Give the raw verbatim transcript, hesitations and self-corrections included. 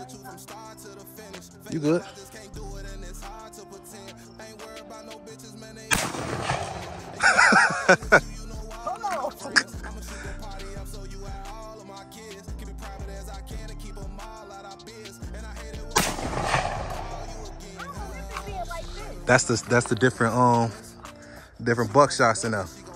You good? That's the that's the different um different buckshots in there.